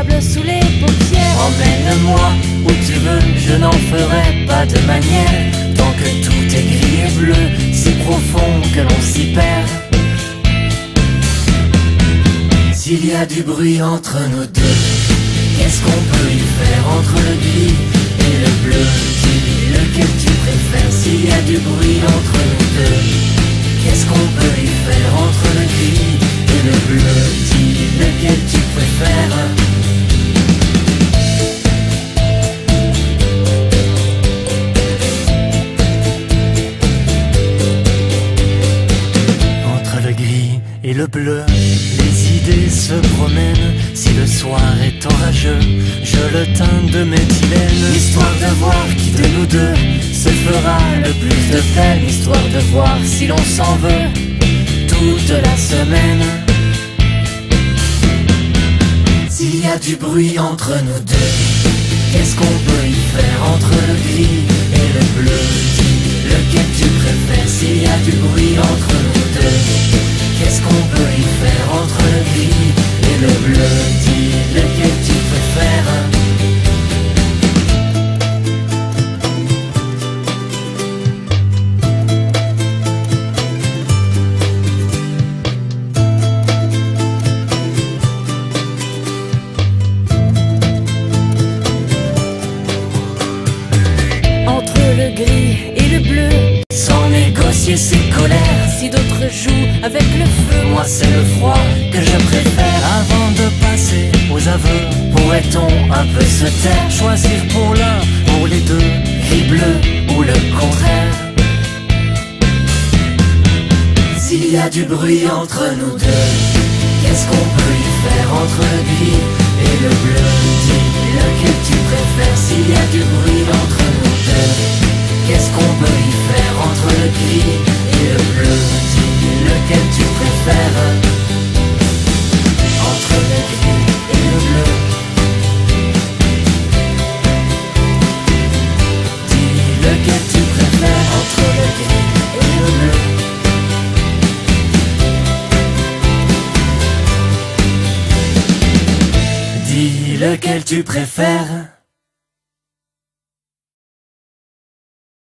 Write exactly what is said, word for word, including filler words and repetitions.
sable sous les paupières. Emmène-moi où tu veux, je n'en ferai pas de manière. Tant que tout est gris et bleu, si profond que l'on s'y perd. S'il y a du bruit entre nous deux, qu'est-ce qu'on peut y faire entre le gris et le bleu? Dis lequel tu préfères. S'il y a du bruit entre nous deux, qu'est-ce qu'on peut y faire entre le gris et le bleu? Dis lequel tu préfères. Et le bleu, les idées se promènent. Si le soir est orageux, je le teins de méthylène. Histoire de voir qui de nous deux se fera le plus de peine. Histoire de voir si l'on s'en veut toute la semaine. S'il y a du bruit entre nous deux, qu'est-ce qu'on peut y faire entre le gris et le bleu? Dis lequel tu préfères. S'il y a du bruit entre nous deux, qu'est-ce qu'on peut y faire entre le gris et le bleu? Dis lequel tu préfères. Entre le gris et le bleu, sans négocier ses colères. si d'autres jouent avec le feu, Moi c'est le froid que je préfère. Avant de passer aux aveux, pourrait-on un peu se taire? Choisir pour l'un, pour les deux, gris bleu ou le contraire? S'il y a du bruit entre nous deux, qu'est-ce qu'on peut y faire entre le gris et le bleu? Dis lequel tu préfères. S'il y a du bruit entre nous deux, qu'est-ce qu'on peut y faire entre le gris et le bleu? Dis lequel tu préfères. Entre le gris et le bleu, dis lequel tu préfères. Entre le gris et le bleu, dis lequel tu préfères.